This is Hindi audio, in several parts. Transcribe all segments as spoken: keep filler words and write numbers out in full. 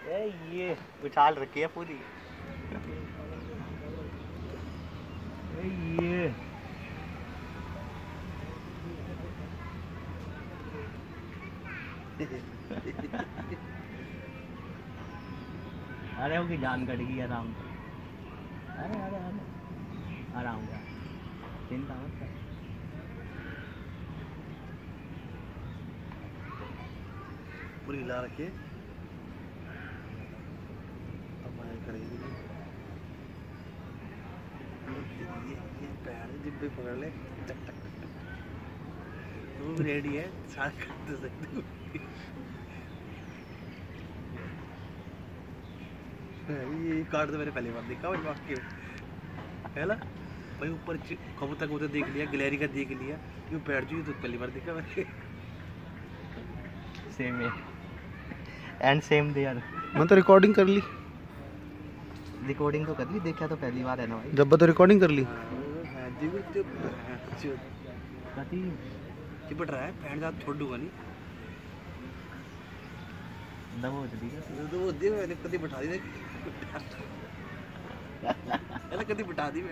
ए ये उछाल रखी है पूरी। ए ये अरे उसकी जान कट गई आराम से। अरे अरे अरे आराम से चिंता मत कर। पूरी हिला रखिए। अब मैं करेंगे ये ये पैर जिब्बे पकड़ ले टक टक टक टक। वो भी रेडी है साथ कर सकते हो। ये कार्ड तो मैंने पहली बार देखा भाई वाकई है ना भाई। ऊपर कबूतर कबूतर देख लिया, गिलहरी का देख लिया, यूँ बैठ जाइए तो पहली बार देखा मैंने। सेम है एंड सेम देयर। मैं तो रिकॉर्डिंग कर ली। रिकॉर्डिंग तो कर ली, देखा तो पहली बार है ना भाई। जब तो रिकॉर्डिंग कर ली। कति चिपट रहा है पैंट जात छोड़ दूंगा नहीं। दबो दी तो वो दे मैंने कभी बिठा दी मैंने कभी बिठा दी मैं।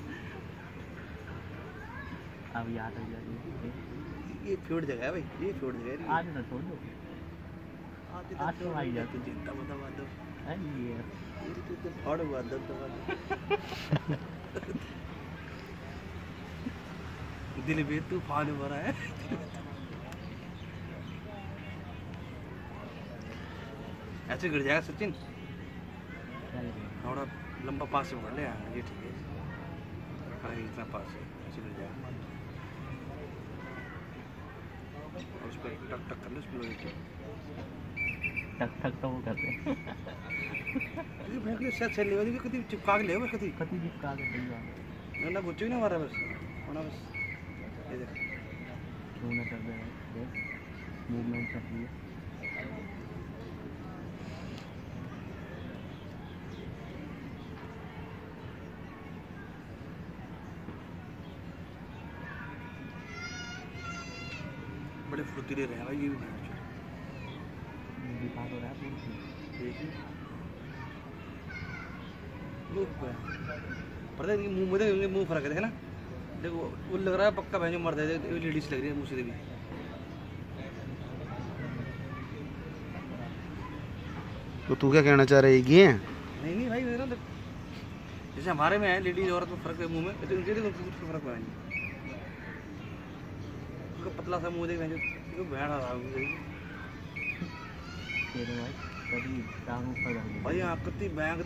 अब याद आ गया ये फ्यूड जगह है भाई, ये फ्यूड जगह है। आज ना छोड़ दो, आज तो आई जा तू चिंता मत मार दो। ये ये तो तो फाड़ हुआ दम तो दिल में तूफान भरा है। ऐसे गिर जाएगा सचिन। थोड़ा लंबा पास से पकड़ ले यार, ये ठीक है। हाँ इतना पास है, ऐसे गिर जाएगा। और उस पर टक टक कर ले, उस पर लोहे के टक टक तो वो करते हैं। ये भैंस के साथ चलने वाली कभी चिपका के ले बस कभी कति चिपका के सही बात ना ना गुच्चो ही ना मारा बस होना बस। ये देख क्यों ना कर दे देख मूवमेंट कर लिया। बड़े फुर्तीले रहे भाई ये भी दिखा तो रहा है देखिए पता है कि मुंह में मुंह फर्क है ना। देखो वो लग रहा है पक्का बहन मर जाए, लेडीज लग रही है मुँह से भी। तो तू क्या कहना चाह रही है? नहीं नहीं भाई ना जैसे हमारे में है लेडीज औरत में फर्क है मुंह में, तो उनके देखो फर्क पड़ेगा। उसका पतला सा मुंह देख बहन रहा भाई आप कितनी बैंक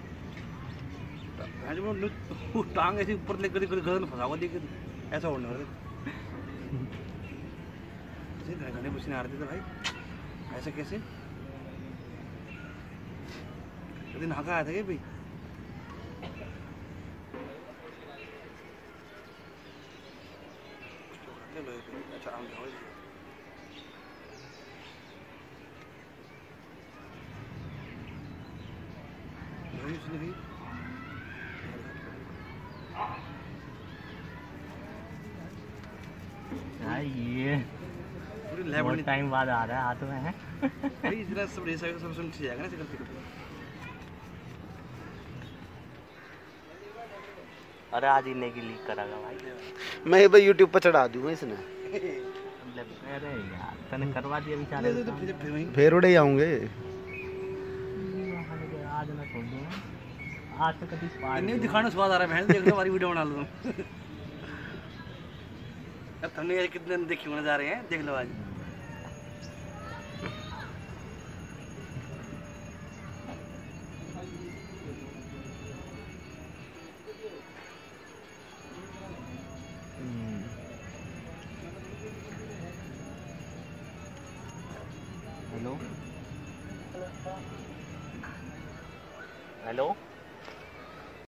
टांग ऐसे ऊपर लेकर गर्दन फंसा हुआ देखे ऐसा उड़ने वाले घने पसीने आ रहे थे भाई। ऐसे कैसे दिन नहा आया था क्या भाई? अच्छा आम जाओ उसने ये बहुत टाइम बाद आ रहा है हाथ में है। भाई इतना सब रेस सब सुन जाएगा ना करते करते। अरे आज इन्हें की लीक करागा भाई। मैं भाई यूट्यूब पर चढ़ा दूंगा इसने। अरे यार तने करवा दिया बेचारे। फिर उड़े आऊंगे आज ना छोड़ दूंगा। आज तो कभी नहीं दिखाने स्वाद आ रहा है। देख लो हमारी वीडियो बना लो। अब तुमने कितने देखी होने जा रहे हैं देख लो आज। Hello hello